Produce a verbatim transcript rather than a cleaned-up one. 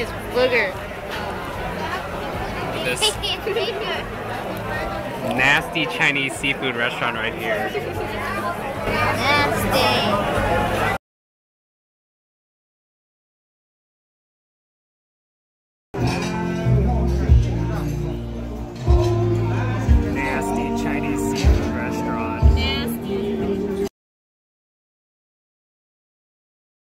is booger. This nasty Chinese seafood restaurant right here. Nasty.